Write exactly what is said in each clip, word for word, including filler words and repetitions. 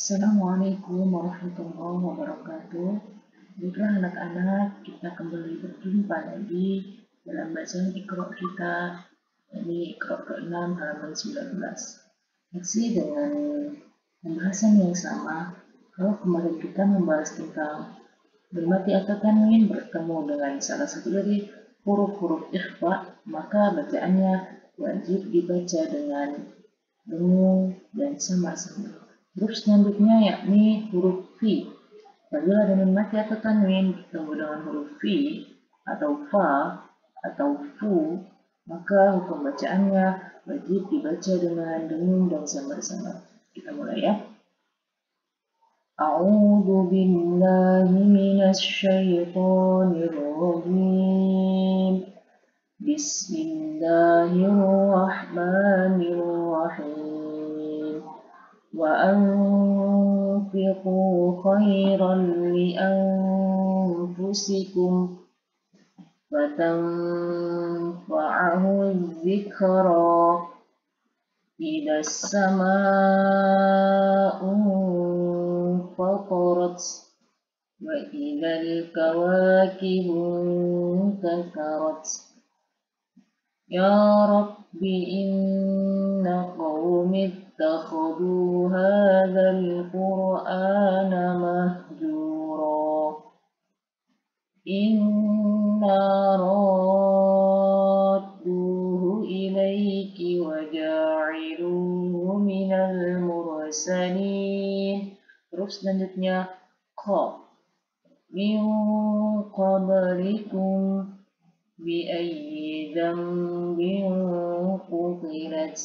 Assalamualaikum warahmatullahi wabarakatuh. Baiklah anak-anak, kita kembali berjumpa lagi dalam bacaan Iqra kita. Ini Iqra keenam halaman sembilan belas. Masih dengan pembahasan yang sama. Kalau kemarin kita membahas tentang bermati atau tanwin bertemu dengan salah satu dari huruf-huruf ikhfa, maka bacaannya wajib dibaca dengan dengung dan sama-sama. Huruf selanjutnya yakni huruf fi. Apabila dengan mati atau tanwin bertemu dengan huruf fi atau fa atau fu, maka hukum bacaannya wajib dibaca dengan dengung dan sama-sama. Kita mulai ya. A'udzu billahi minasy syaithanir rajim. Bismillahirrahmanirrahim. Wa anfiqu khairan li anfusikum fatanfa'ahu dzikra idza as-samaa'u fatarat wa idzal kawakibu intatharat. Ya Rabbi inna qaumi ittakhadhu hadzal qur'ana mahjura. Inna radduhu ilaiki wa ja'iluhu minal mursalin. Terus selanjutnya qa. Min qablikum bi ayyi dzambin qutilat.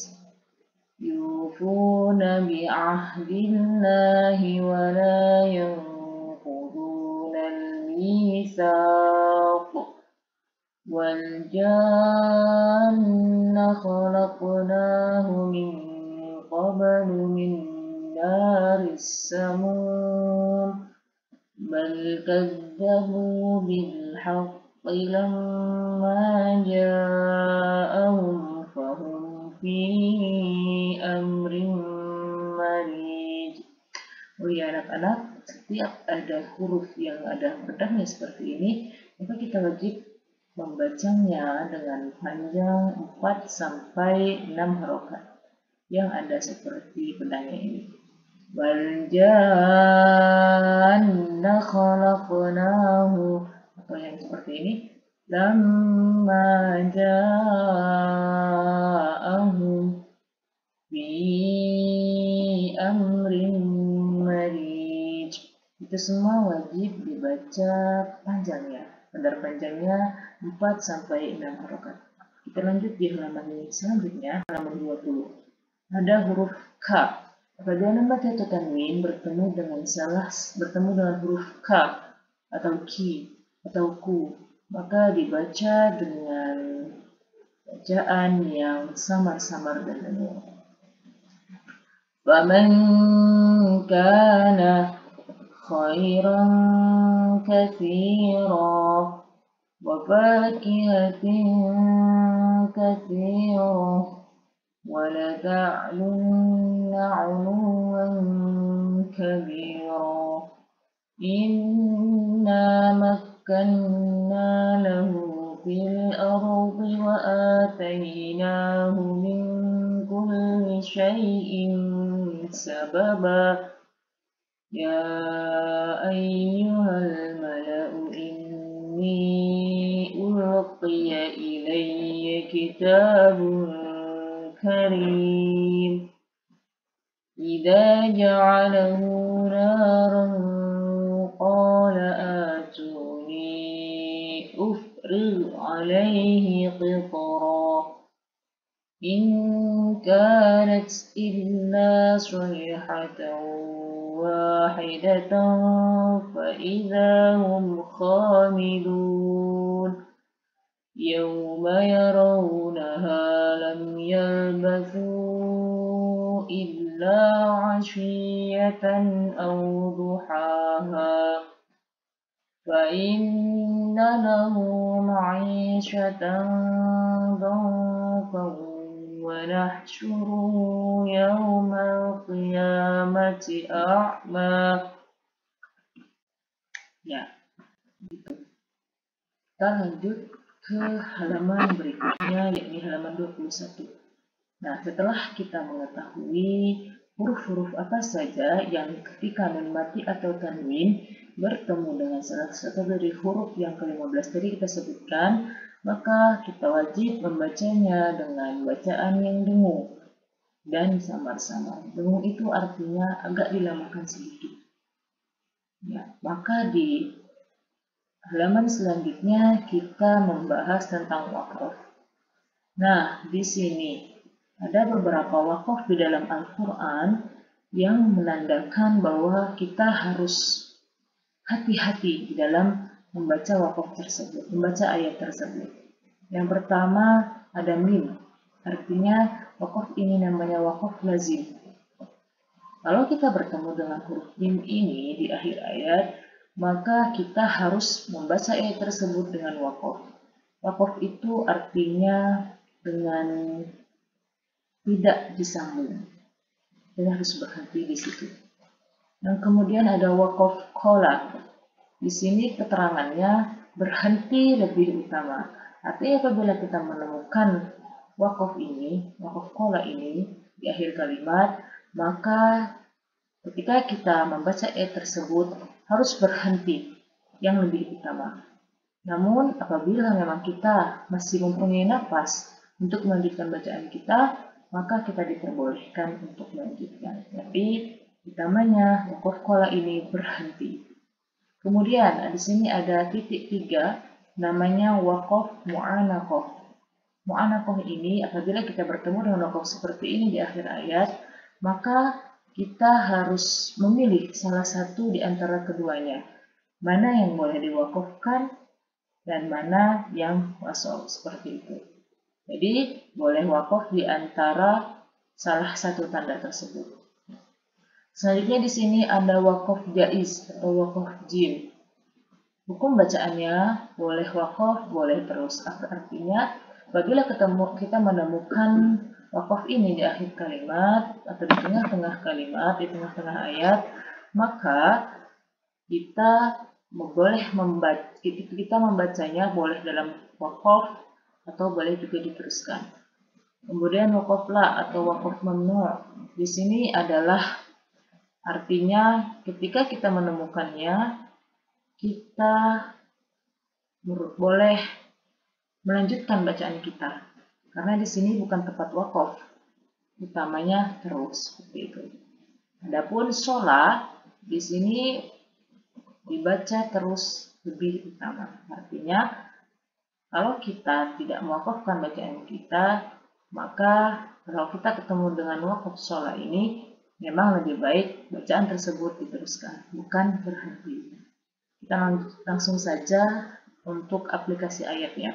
Yufuna bi ahdillahi wa la yanquduna al-mitsaq. Wal janna khalaqnahu min qablu min naris samum. Bal kadzabu bil haqqi lamma ja'ahum fahum fi amrin marij. Oh ya anak-anak, setiap ada huruf yang ada pedangnya seperti ini, maka kita wajib membacanya dengan panjang empat sampai enam harokat yang ada seperti pedangnya ini. Wal janna khalaqnahu, atau yang seperti ini, lamma ja'ahum bi amrin marij. Itu semua wajib dibaca panjang ya. Kadar panjangnya empat sampai enam harokat. Kita lanjut di halaman selanjutnya, halaman dua puluh. Ada huruf K. Apabila mati atau tanwin bertemu dengan salah bertemu dengan huruf K atau ki atau ku, maka dibaca dengan bacaan yang samar-samar dan dengung. Faman kana khairan katsira wa fakihatin katsira wa la ta'lunna 'uluwan kabira. Inna makkanna lahu fil ardi wa atainahu min kulli syai'in sababa. Ya ayyuhal mala'u inni ulqiya ilayya kitabun karim. Idza ja'alahu naran qala atuni ufrigh alayhi qitra. In kanat illa sayhatan wahidatan fa idza hum khamidun. Yawma yarawnaha lam yalbathu illa 'ashiyatan aw duhaha. Fa inna lahu ma'ishatan dhankan ونحشره يوم القيامة أعمى. Ya, kita lanjut ke halaman berikutnya, yakni halaman dua puluh satu. Nah, setelah kita mengetahui huruf-huruf apa saja yang ketika nun mati atau tanwin bertemu dengan salah satu dari huruf yang ke lima belas tadi kita sebutkan, maka kita wajib membacanya dengan bacaan yang dengung dan samar-samar. Dengung itu artinya agak dilamakan sedikit. Ya, maka di halaman selanjutnya kita membahas tentang wakaf. Nah, di sini ada beberapa wakaf di dalam Al-Quran yang menandakan bahwa kita harus hati-hati di dalam membaca wakaf tersebut, membaca ayat tersebut. Yang pertama ada mim, artinya wakaf ini namanya wakaf lazim. Kalau kita bertemu dengan huruf mim ini di akhir ayat, maka kita harus membaca ayat tersebut dengan wakaf. Wakaf itu artinya dengan tidak disambung. Kita harus berhenti di situ. Dan kemudian ada wakaf qola. Di sini keterangannya berhenti lebih utama. Artinya apabila kita menemukan wakaf ini, wakaf qola ini di akhir kalimat, maka ketika kita membaca ayat tersebut harus berhenti yang lebih utama. Namun apabila memang kita masih mempunyai nafas untuk melanjutkan bacaan kita, maka kita diperbolehkan untuk melanjutkan. Tapi utamanya wakaf qola ini berhenti. Kemudian di sini ada titik tiga, namanya wakaf mu'anaqah. Mu'anaqah ini apabila kita bertemu dengan wakaf seperti ini di akhir ayat, maka kita harus memilih salah satu di antara keduanya. Mana yang boleh diwakafkan dan mana yang wasol, seperti itu. Jadi boleh wakaf di antara salah satu tanda tersebut. Selanjutnya di sini ada wakaf jaiz atau wakaf jim. Hukum bacaannya boleh wakaf, boleh terus. Artinya apabila ketemu, kita menemukan wakaf ini di akhir kalimat atau di tengah-tengah kalimat, di tengah-tengah ayat, maka kita boleh membaca, kita membacanya boleh dalam wakaf atau boleh juga diteruskan. Kemudian wakaf la atau wakaf mamnu' di sini adalah artinya ketika kita menemukannya, kita boleh melanjutkan bacaan kita. Karena di sini bukan tempat wakaf, utamanya terus seperti itu. Adapun sholat di sini dibaca terus lebih utama. Artinya kalau kita tidak mewakafkan bacaan kita, maka kalau kita ketemu dengan wakaf sholat ini, memang lebih baik bacaan tersebut diteruskan, bukan berhenti. Kita langsung saja untuk aplikasi ayatnya.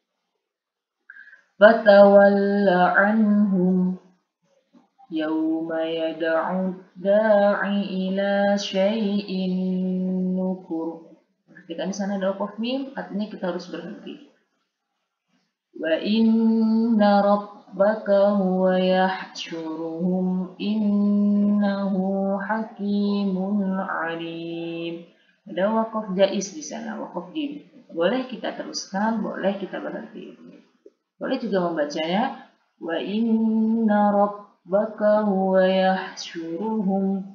Fatawalla anhum yawma yad'u da'i ila syai'in nukur. Perhatikan di sana ada wakaf mim, artinya kita harus berhenti. Wa inna rabbaka huwa yahsyuruhum innahu hakimun alim. Ada wakaf jaiz di sana, wakaf jim. Boleh kita teruskan, boleh kita berhenti. Boleh juga membacanya wa inna rabbaka huwa yahsyuruhum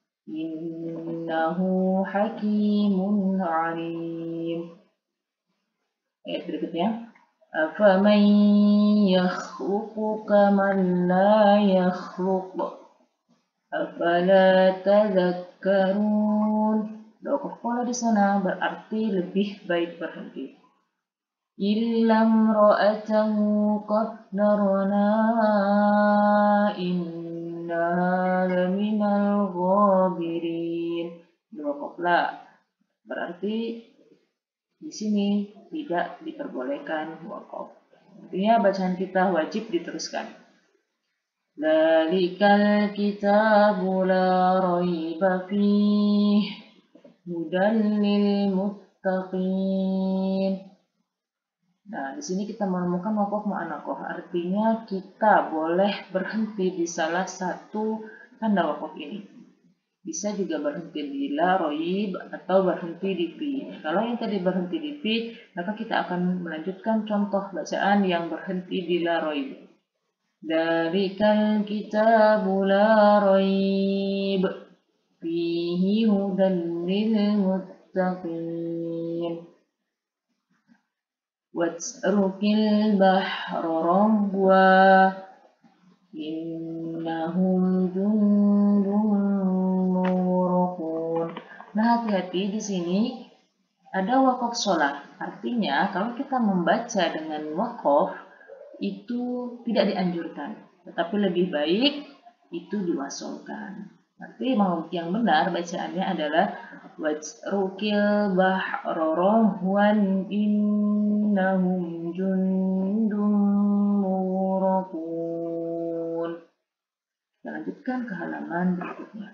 innahu hakimun alim. Ayat berikutnya, afaman yakhluqu kaman la yakhluq afala tadhakkarun. Wakaf qola di sana berarti lebih baik berhenti. Illam ra'atahu qaddarna inna laminal ghabirin. Wakaf la berarti di sini tidak diperbolehkan wakaf. Artinya bacaan kita wajib diteruskan. Dzalikal kitabu la raiba fihi hudan lil muttaqin. Nah, di sini kita menemukan waqaf mu'anaqah, artinya kita boleh berhenti di salah satu tanda waqaf ini. Bisa juga berhenti di la, roib, atau berhenti di fi. Kalau yang tadi berhenti di fi, maka kita akan melanjutkan contoh bacaan yang berhenti di la, roib. Dalikal kitabu la roib, fihi hudan lil muttaqin. Watsrukil bahra rabwa, innahum jundun mughraqun. Nah, hati-hati di sini ada waqaf sholat. Artinya kalau kita membaca dengan waqaf itu tidak dianjurkan, tetapi lebih baik itu diwasolkan. Berarti yang benar bacaannya adalah wajrukil bahra rahwan innahum jundum mughraqun. Kita lanjutkan ke halaman berikutnya.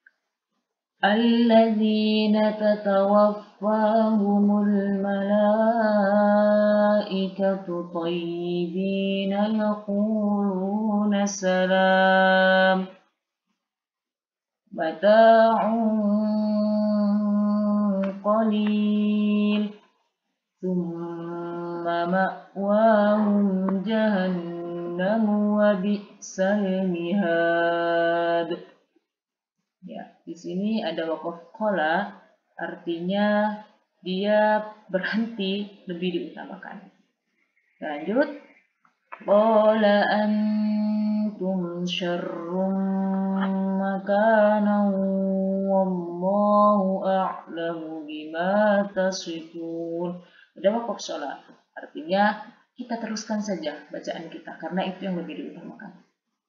Alladzina tatawaffahumul malaikatu thayyibina yaquluna salam mata'un qalil thumma ma'wahum jahannam wa bi'sal mihad. Ya, di sini ada waqaf qala, artinya dia berhenti, lebih diutamakan. Lanjut. Qala antum syarrum makanan wallahu a'lamu bima tasifun. Ada waqaf sholat, artinya kita teruskan saja bacaan kita karena itu yang lebih diutamakan.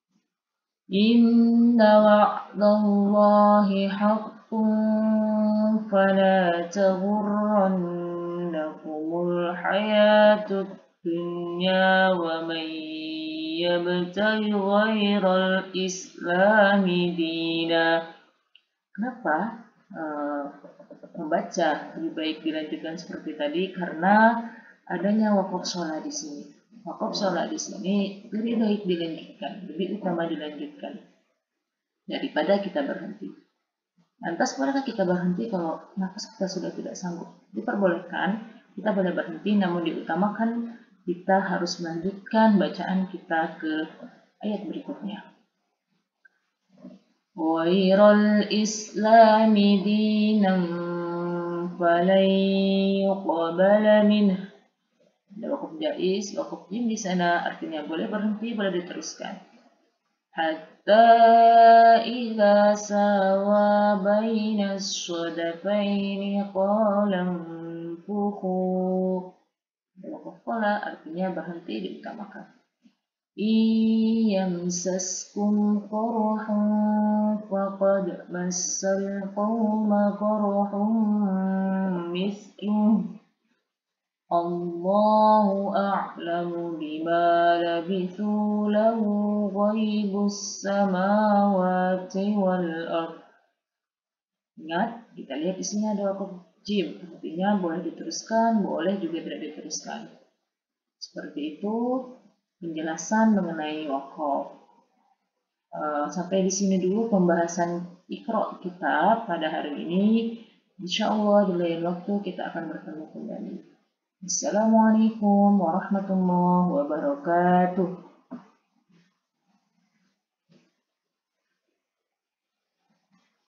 Inna wa'dallahi haqqun fala taghurrannakumul hayatud dunya wa man yabtaghi ghairal islami dina. Kenapa uh, membaca lebih baik dilanjutkan seperti tadi? Karena adanya waqaf sholat di sini. Waqaf sholat di sini lebih baik dilanjutkan, lebih utama dilanjutkan daripada kita berhenti. Lantas bolehkah kita berhenti kalau nafas kita sudah tidak sanggup? Diperbolehkan, kita boleh berhenti, namun diutamakan kita harus melanjutkan bacaan kita ke ayat berikutnya. Ghairul islami dinan falan yuqbala minhu. Ada waqaf jaiz, waqaf jim di sana, artinya boleh berhenti, boleh diteruskan. Hatta idza sawa bainas shadafaini qala fuhu. Waqaf qala artinya berhenti diutamakan. Iyamsaskum qarhun faqad massal qawma qarhun mithluh. Allahu a'lamu bima labithu lahu ghaibus samawati wal ardh. Ingat, kita lihat di sini ada waqaf jim, artinya boleh diteruskan, boleh juga tidak diteruskan. Seperti itu penjelasan mengenai waqaf. Uh, sampai di sini dulu pembahasan Iqra kita pada hari ini. Insya Allah di lain waktu kita akan bertemu kembali. Assalamualaikum warahmatullahi wabarakatuh.